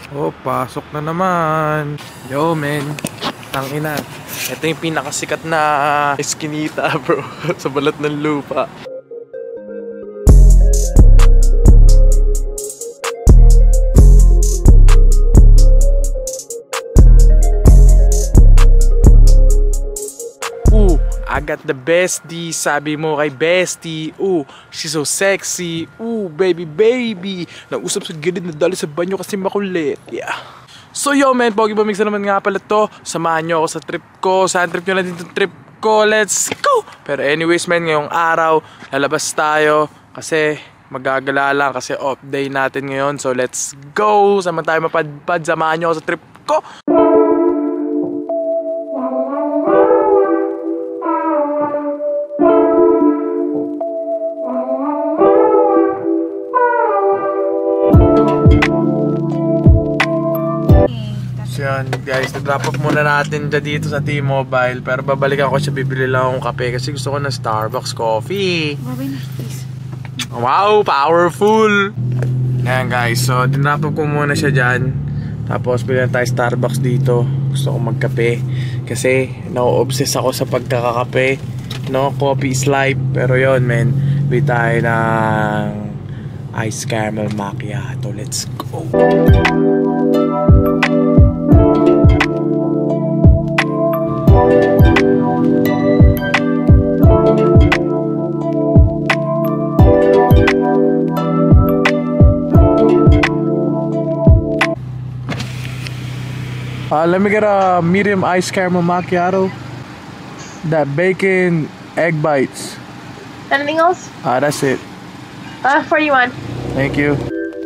Oh, pasok na naman. Yo, men. Tangina. Ito yung pinakasikat na eskinita, bro. Sa balat ng lupa. I got the bestie, sabi mo kay bestie. She's so sexy. Baby, baby. Nag-usap sa gilid na dali sa banyo kasi makulit. Yeah. So yo, man, Pogi Bamix na naman nga pala to. Samahan nyo ako sa trip ko. Saan trip nyo na din trip ko? Let's go! Pero anyways, man, ngayong araw, lalabas tayo. Kasi magagala lang kasi off day natin ngayon. So let's go! Saan tayo mapadpad? Samahan nyo ako sa trip ko. So yan guys, nag-drop off muna natin dito sa T-Mobile. Pero babalikan ko siya, bibili lang akong kape kasi gusto ko ng Starbucks coffee. Wow, powerful! Yan guys, so dinrop off ko muna siya dyan. Tapos bilhin tayo Starbucks dito. Gusto ko magkape kasi na-obsess ako sa pagkakakape. No, coffee is life. Pero yon, men, bili tayo ng ice caramel macchiato. Let's go! Let me get a medium ice caramel macchiato. That bacon egg bites. Anything else? That's it. 41. Thank you.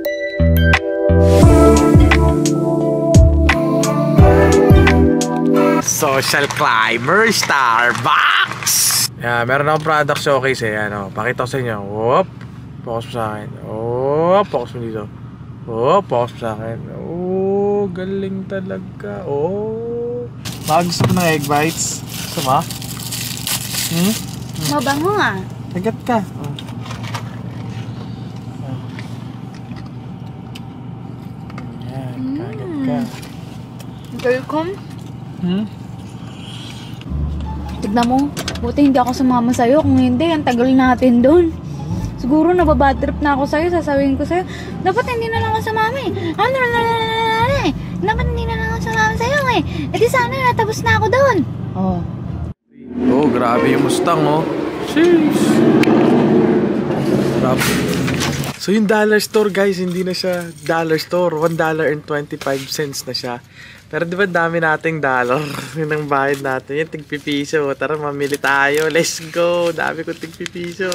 Social climber, Starbucks! Yeah, meron akong product showcase eh. Ano, pakita ko sa inyo. Whoop! Focus mo sa akin. Whoop! Focus mo dito. Whoop! Focus mo sa akin. Oh, galing talaga. Oh. Gusto mo ng egg bites? Gusto mo? Mabango nga. Agat ka. Ayan, kagat ka. Welcome. Tignan mo, buti hindi ako sumama sa'yo. Kung hindi, ang tagal natin doon. Siguro nababad trip na ako sa'yo. Sasabihin ko sa'yo, dapat hindi na lang ako sumama eh. Dapat hindi na lang ako sumama sa'yo eh. E di sana natapos na ako doon. Oh, grabe yung Mustang oh. Sheesh. Grabe. So yung dollar store guys, hindi na siya dollar store. $1.25 na siya. Pero di ba dami nating dollar yun ang bayad natin. Yan, tigpipiso. Tara, mamili tayo. Let's go. Dami kong tigpipiso.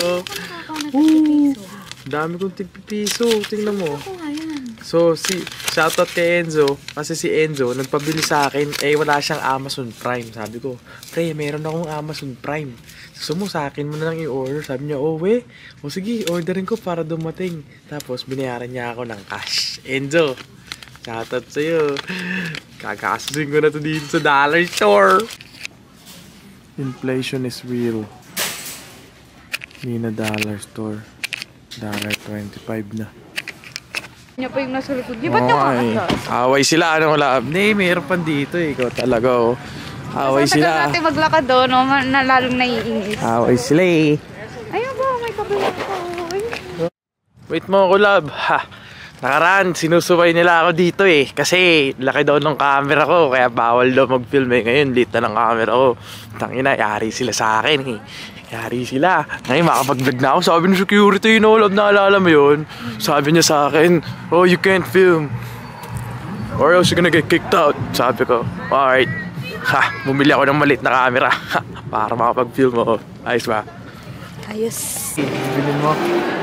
Dami kong tigpipiso. Tingnan mo. So, shoutout kay Enzo. Kasi si Enzo, nagpabili sa akin. Eh, wala siyang Amazon Prime. Sabi ko, pre, meron akong Amazon Prime. Gusto mo sa akin mo na lang i-order. Sabi niya, oh, we. O sige, orderin ko para dumating. Tapos, binayaran niya ako ng cash. Enzo, shoutout sa'yo. Kakasusin ko na to dito sa dollar store. Inflation is real. Hindi na dollar store. $1.25 na. Niya pa yung nasa likod. Di ba nakakasas? Away sila. Anong lab? Mayroon pa dito. Ikaw talaga oh. Away sila. Natin maglakad doon, no? Na lalong naiingis. Away sila eh. Ayun ba, may kabila ko. Wait mo ako lab. Ha. Nakaraan, sinusubay nila ako dito eh. Kasi laki daw ng camera ko. Kaya bawal daw mag-film eh. Ngayon, late na ng camera ko. Tangina, yari sila sa akin eh. Yari sila. Ngayon, makapag-vlog na ako. Sabi ng security, no, lab, naalala mo yun? Sabi niya sa akin, oh, you can't film. Or else you're gonna get kicked out. Sabi ko, alright. Ha, bumili ako ng maliit na camera. Para makapag-film ako. Ayos ba? Ayos. Bilhin mo.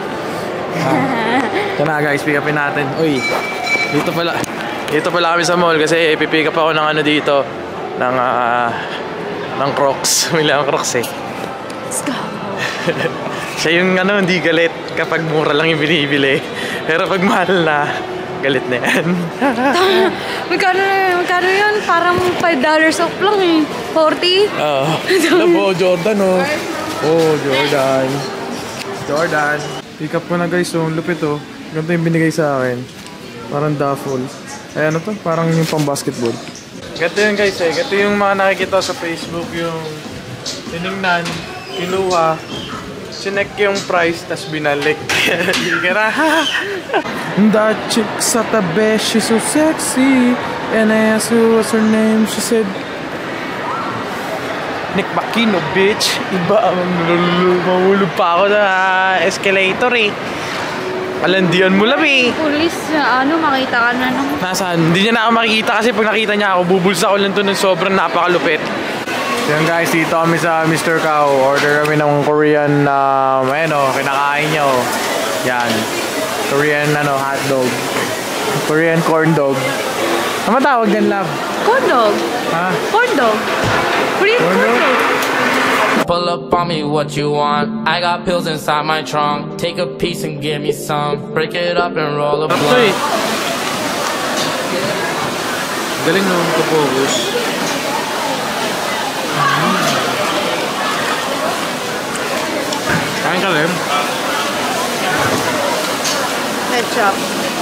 Ito na guys, pick upin natin. Uy, dito pala kami sa mall kasi pipick up ako ng ano dito ng Crocs. Mili ang Crocs eh. Let's go. Siya yung ano, hindi galit kapag mura lang yung binibili. Pero pag mahal na, galit na yan. Magkano yun? Parang $5 off lang eh. 40? Oo. Labo, Jordan oh. Oh, Jordan. Jordan. Pick up ko na guys, so lupit oh. Ganito yung binigay sa akin. Parang duffel. Eh ano to? Parang yung pang basketball. Ganito yun guys eh. Ganito yung mga nakikita sa Facebook. Yung tinignan, kinuha, sinek yung price, tas binalik. That chick sa tabi, she's so sexy. And I asked her what's her name. She said, Nick Makino, bitch. Iba, mahulog pa ako na escalator eh. Alandian mo lang eh. Pulis, makita ka na nung... Nasaan? Hindi niya na ako makikita kasi pag nakita niya ako, bubulsa ko lang to ng sobrang napakalupit. So yun guys, dito kami sa Mr. Cow. Order kami ng Korean, kinakain niya oh. Yan. Korean, hotdog. Korean corn dog. Ano tawag yan, love? Corn dog? Ha? Corn dog? Korean corn dog? Pull up on me what you want. I got pills inside my trunk. Take a piece and give me some. Break it up and roll a blunt. Galing naman ito focus. Kain ka rin? Ketchup.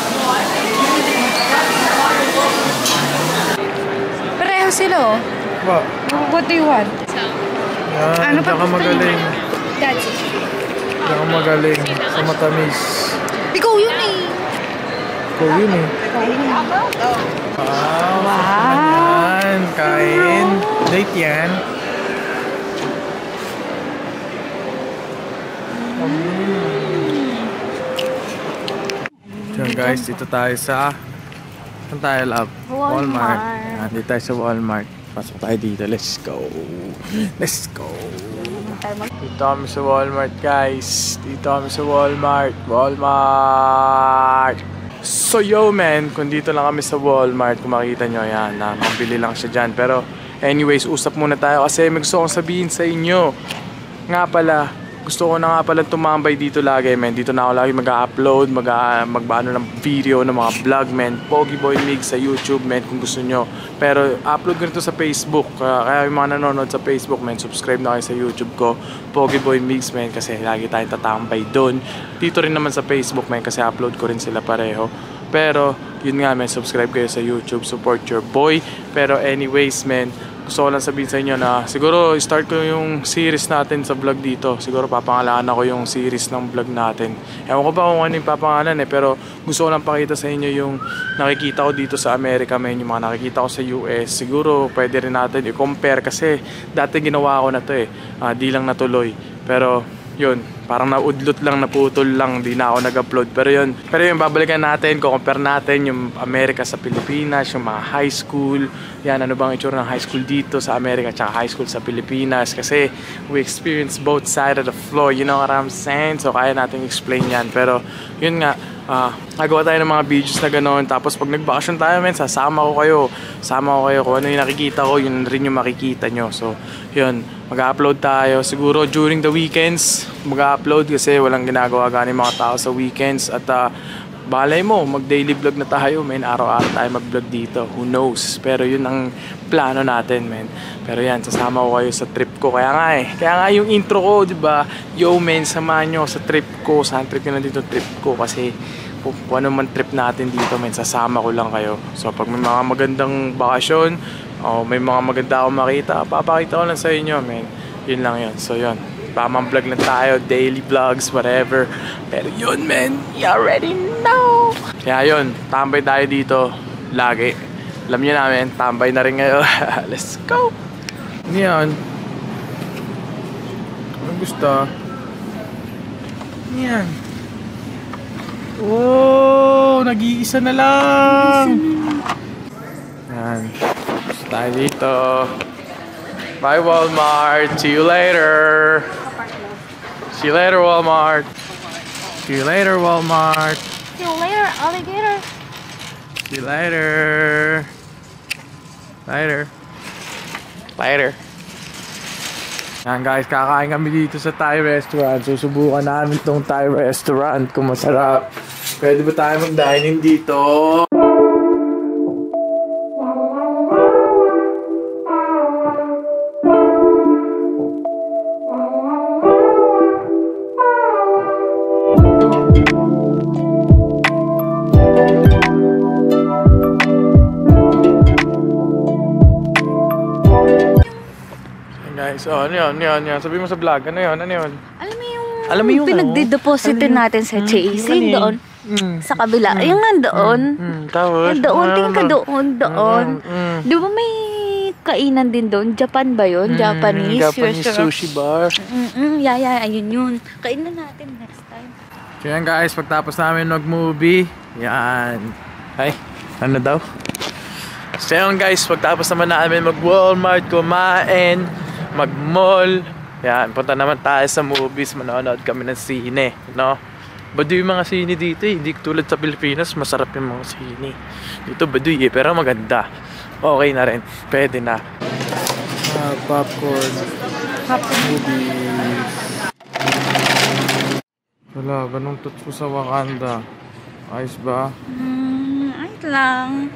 Pareho sila oh. Ba? What do you want? Yan, Ano pa ka gusto magaling. That's it. Hindi ka magaling sa matamis. Ikaw yun eh. Ikaw yun eh. Wow. Yan, kain. Date yan. So guys, dito tayo sa... Saan tayo, love? Walmart. Yan, dito tayo sa Walmart. Pasok tayo dito. Let's go. Let's go. Dito kami sa Walmart, guys. Dito kami sa Walmart. Walmart! So yo man, kung dito lang kami sa Walmart, kung makikita nyo, yan, mabili lang siya dyan. Pero anyways, usap muna tayo kasi may gusto kong sabihin sa inyo. Nga pala, gusto ko na nga pala tumambay dito lagi, man. Dito na ako lagi mag-upload, magbaano ng video, ng mga vlog, man. Pogi Boy Migs sa YouTube, man, kung gusto nyo. Pero upload ko rin to sa Facebook. Kaya yung mga nanonood sa Facebook, man, subscribe na kayo sa YouTube ko. Pogi Boy Migs, man, kasi lagi tayong tatambay doon. Dito rin naman sa Facebook, man, kasi upload ko rin sila pareho. Pero, yun nga, man, subscribe kayo sa YouTube, support your boy. Pero anyways, man, gusto ko lang sabihin sa inyo na siguro start ko yung series natin sa vlog dito. Siguro papangalanan ko yung series ng vlog natin. Ewan ko pa kung ano yung papangalan eh, pero gusto ko lang pakita sa inyo yung nakikita ko dito sa America, man, yung mga nakikita ko sa US. Siguro pwede rin natin i-compare kasi dati ginawa ko na to eh. Di lang natuloy. Pero yun, parang naudlot lang, naputol lang, di na ako nag-upload. Pero yun, babalikan natin, compare natin yung Amerika sa Pilipinas, yung mga high school. Yan, ano bang itsura ng high school dito sa Amerika tsaka high school sa Pilipinas. Kasi we experience both sides of the floor, you know what I'm saying? So kaya natin explain yan. Pero yun nga, nagawa tayo ng mga videos na gano'n. Tapos pag nagbakasyon tayo, men, sasama ko kayo. Sama ko kayo kung ano yung nakikita ko, yun rin yung makikita nyo. So yun, mag-upload tayo. Siguro during the weekends, mag-upload kasi walang ginagawa gani mga tao sa weekends. At balay mo, mag-daily vlog na tayo, men. Araw-araw tayo mag-vlog dito. Who knows? Pero yun ang plano natin, men. Pero yan, sasama ko kayo sa trip ko. Kaya nga yung intro ko, di ba? Yo, men, samahan nyo sa trip ko. Saan trip nyo na dito? Trip ko. Kasi kung ano man trip natin dito, men, sasama ko lang kayo. So pag may mga magandang bakasyon, may mga maganda akong makita, papakita ko lang sa inyo, men. Yun lang yun. So yun, tamang vlog lang tayo, daily vlogs, whatever. Pero yun, men, you already know. Kaya yun, tambay tayo dito lagi. Alam nyo namin, tambay na rin ngayon. Let's go. Yan. Ano gusto? Yan. Oh, nag-iisa na lang. Yan. Gusto tayo dito. Bye, Walmart. See you later. See you later, Walmart. See you later, Walmart. See you later, alligator. See you later. Later. Later. Yan guys, kakain kami dito sa Thai restaurant. Susubukan namin tong Thai restaurant kung masarap. Pwede ba tayo mag-dining dito? guys. Oh, ano yun. Sabi mo sa vlog, ano yun? Alam mo yung pinagdidepositin natin sa Chase, yung doon, sa kabila. Yung nandoon. Tapos? Doon, tingin ka doon. Di ba may kainan din doon? Japan ba yun? Japanese restaurant. sushi bar. Ayun yun. Kainan natin next time. So yan guys, pagtapos namin mag-movie, yan. Ay, ano daw? So yan guys, pagtapos naman namin mag-Walmart, kumain, mag-mall, yan, punta naman tayo sa movies, manonood kami ng sine, no? Baduy yung mga sine dito eh, hindi tulad sa Pilipinas, masarap yung mga sine. Dito baduy eh, pero maganda. Okay na rin, pwede na. Popcorn. Movies. Wala, ganong tutso sa Wakanda. Ayos ba? Ayos lang.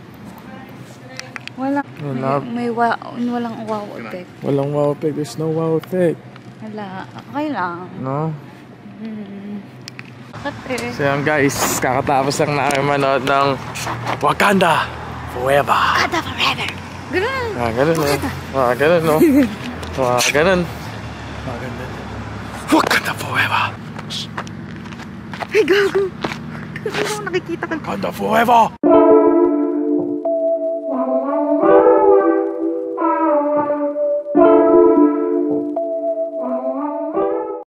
Walang wow effect. Walang wow effect, there's no wow effect. Wala, okay lang. No? Bakit So yan guys, kakatapos lang namin manood ng Wakanda Forever. Wakanda forever! Ganun! Ganun no? Ganun no? Ganun. Wakanda Forever! Ay, gago! Gago, nakikita ka. Wakanda Forever!